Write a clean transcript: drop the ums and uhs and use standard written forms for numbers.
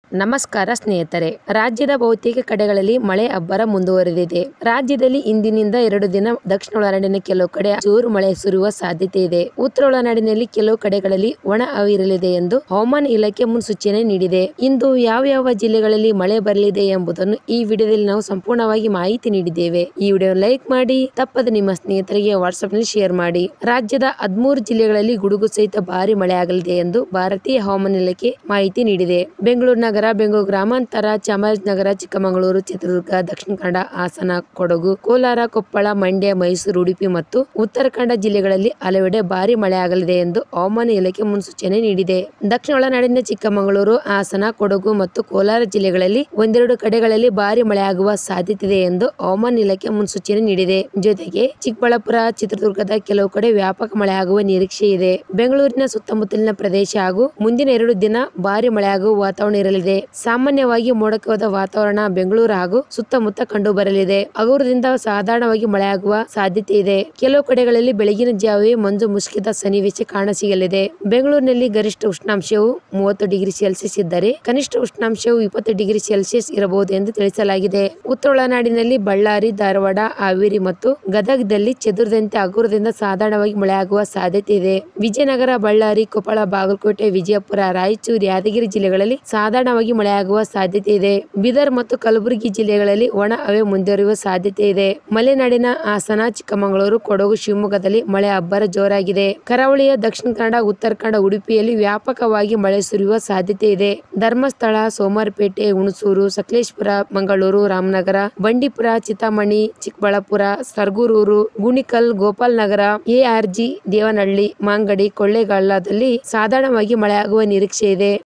ನಮಸ್ಕಾರ ಸ್ನೇಹಿತರೆ, ರಾಜ್ಯದ ಬಹುತೇಕ ಕಡೆಗಳಲ್ಲಿ ಮಳೆ ಅಬ್ಬರ ಮುಂದುವರೆದಿದೆ. ರಾಜ್ಯದಲ್ಲಿ ಇಂದಿನಿಂದ 2 ದಿನ ದಕ್ಷಿಣ ಒಳನಾಡಿನ ಕೆಲವು ಕಡೆ ಜೋರು ಮಳೆ ಸುರಿಯುವ ಸಾಧ್ಯತೆ ಇದೆ. ಉತ್ತರ ಒಳನಾಡಿನಲ್ಲಿ ಕೆಲವು ಕಡೆಗಳಲ್ಲಿ ಒಣ ಹವೆ ಇರಲಿದೆ ಎಂದು ಹವಾಮಾನ ಇಲಾಖೆ ಮುನ್ಸೂಚನೆ ನೀಡಿದೆ. ಇಂದು ಯಾವ ಜಿಲ್ಲೆಗಳಲ್ಲಿ ಮಳೆ ಬರಲಿದೆ ಎಂಬುದನ್ನು ಈ ವಿಡಿಯೋದಲ್ಲಿ ನಾವು ಸಂಪೂರ್ಣವಾಗಿ ಮಾಹಿತಿ ನೀಡಿದ್ದೇವೆ. ಈ ವಿಡಿಯೋ ಲೈಕ್ ಮಾಡಿ, ತಪ್ಪದೆ ನಿಮ್ಮ ಸ್ನೇಹಿತರಿಗೆ ವಾಟ್ಸ್ಆಪ್ ನಲ್ಲಿ ಶೇರ್ ಮಾಡಿ. ರಾಜ್ಯದ 13 ಜಿಲ್ಲೆಗಳಲ್ಲಿ ಗುಡುಗು ಸಹಿತ ಭಾರಿ ಮಳೆ ಆಗಲಿದೆ ಎಂದು ಭಾರತೀಯ ಹವಾಮಾನ ಇಲಾಖೆ ಮಾಹಿತಿ ನೀಡಿದೆ. ಬೆಂಗಳೂರು ನಗರ, ಬೆಂಗಳೂರು ಗ್ರಾಮಾಂತರ, ಚಾಮರಾಜನಗರ, ಚಿಕ್ಕಮಗಳೂರು, ಚಿತ್ರದುರ್ಗ, ದಕ್ಷಿಣ ಕನ್ನಡ, ಹಾಸನ, ಕೊಡಗು, ಕೋಲಾರ, ಕೊಪ್ಪಳ, ಮಂಡ್ಯ, ಮೈಸೂರು, ಉಡುಪಿ ಮತ್ತು ಉತ್ತರ ಕನ್ನಡ ಜಿಲ್ಲೆಗಳಲ್ಲಿ ಹಲವೆಡೆ ಭಾರಿ ಮಳೆ ಆಗಲಿದೆ ಎಂದು ಹವಾಮಾನ ಇಲಾಖೆ ಮುನ್ಸೂಚನೆ ನೀಡಿದೆ. ದಕ್ಷಿಣ ಒಳನಾಡಿನ ಚಿಕ್ಕಮಗಳೂರು, ಹಾಸನ, ಕೊಡಗು ಮತ್ತು ಕೋಲಾರ ಜಿಲ್ಲೆಗಳಲ್ಲಿ ಒಂದೆರಡು ಕಡೆಗಳಲ್ಲಿ ಭಾರಿ ಮಳೆಯಾಗುವ ಸಾಧ್ಯತೆ ಇದೆ ಎಂದು ಹವಾಮಾನ ಇಲಾಖೆ ಮುನ್ಸೂಚನೆ ನೀಡಿದೆ. ಜೊತೆಗೆ ಚಿಕ್ಕಬಳ್ಳಾಪುರ, ಚಿತ್ರದುರ್ಗದ ಕೆಲವು ಕಡೆ ವ್ಯಾಪಕ ಮಳೆಯಾಗುವ ನಿರೀಕ್ಷೆ ಇದೆ. ಬೆಂಗಳೂರಿನ ಸುತ್ತಮುತ್ತಲಿನ ಪ್ರದೇಶ ಹಾಗೂ ಮುಂದಿನ 2 ದಿನ ಭಾರಿ ಮಳೆಯಾಗುವ ವಾತಾವರಣ ಇರಲಿದೆ. ಸಾಮಾನ್ಯವಾಗಿ ಮೋಡಕವಾದ ವಾತಾವರಣ ಬೆಂಗಳೂರು ಹಾಗೂ ಸುತ್ತಮುತ್ತ ಕಂಡು ಬರಲಿದೆ. ಹಗುರದಿಂದ ಸಾಧಾರಣವಾಗಿ ಮಳೆಯಾಗುವ ಸಾಧ್ಯತೆ ಇದೆ. ಕೆಲವು ಕಡೆಗಳಲ್ಲಿ ಬೆಳಗಿನ ಜಾವವೇ ಮಂಜು ಮುಸುಕಿದ ಸನ್ನಿವೇಶ ಕಾಣಸಿಗಲಿದೆ. ಬೆಂಗಳೂರಿನಲ್ಲಿ ಗರಿಷ್ಠ ಉಷ್ಣಾಂಶವು 30 ಡಿಗ್ರಿ ಸೆಲ್ಸಿಯಸ್ ಇದ್ದರೆ ಕನಿಷ್ಠ ಉಷ್ಣಾಂಶವು 20 ಡಿಗ್ರಿ ಸೆಲ್ಸಿಯಸ್ ಇರಬಹುದು ಎಂದು ತಿಳಿಸಲಾಗಿದೆ. ಉತ್ತರ ಒಳನಾಡಿನಲ್ಲಿ ಬಳ್ಳಾರಿ, ಧಾರವಾಡ, ಹಾವೇರಿ ಮತ್ತು ಗದಗದಲ್ಲಿ ಚದುರಿದಂತೆ ಹಗುರದಿಂದ ಸಾಧಾರಣವಾಗಿ ಮಳೆಯಾಗುವ ಸಾಧ್ಯತೆ ಇದೆ. ವಿಜಯನಗರ, ಬಳ್ಳಾರಿ, ಕೊಪ್ಪಳ, ಬಾಗಲಕೋಟೆ, ವಿಜಯಪುರ, ರಾಯಚೂರು, ಯಾದಗಿರಿ ಜಿಲ್ಲೆಗಳಲ್ಲಿ ಸಾಧಾರಣವಾಗಿ ಮಳೆಯಾಗುವ ಸಾಧ್ಯತೆ ಇದೆ. ಬೀದರ್ ಮತ್ತು ಕಲಬುರಗಿ ಜಿಲ್ಲೆಗಳಲ್ಲಿ ಒಣ ಹವೆ ಮುಂದುವರಿಯುವ ಸಾಧ್ಯತೆ ಇದೆ. ಮಲೆನಾಡಿನ ಹಾಸನ, ಚಿಕ್ಕಮಗಳೂರು, ಕೊಡಗು, ಶಿವಮೊಗ್ಗದಲ್ಲಿ ಮಳೆ ಅಬ್ಬರ ಜೋರಾಗಿದೆ. ಕರಾವಳಿಯ ದಕ್ಷಿಣ ಕನ್ನಡ, ಉತ್ತರ ಕನ್ನಡ, ಉಡುಪಿಯಲ್ಲಿ ವ್ಯಾಪಕವಾಗಿ ಮಳೆ ಸುರಿಯುವ ಸಾಧ್ಯತೆ ಇದೆ. ಧರ್ಮಸ್ಥಳ, ಸೋಮವಾರಪೇಟೆ, ಹುಣಸೂರು, ಸಕಲೇಶಪುರ, ಮಂಗಳೂರು, ರಾಮನಗರ, ಬಂಡೀಪುರ, ಚಿಂತಾಮಣಿ, ಚಿಕ್ಕಬಳ್ಳಾಪುರ, ಸರಗೂರು, ಗುಣಿಕಲ್, ಗೋಪಾಲನಗರ, ಎಆರ್ಜಿ, ದೇವನಹಳ್ಳಿ, ಮಾಗಡಿ, ಕೊಳ್ಳೇಗಾಲದಲ್ಲಿ ಸಾಧಾರಣವಾಗಿ ಮಳೆಯಾಗುವ ನಿರೀಕ್ಷೆ ಇದೆ.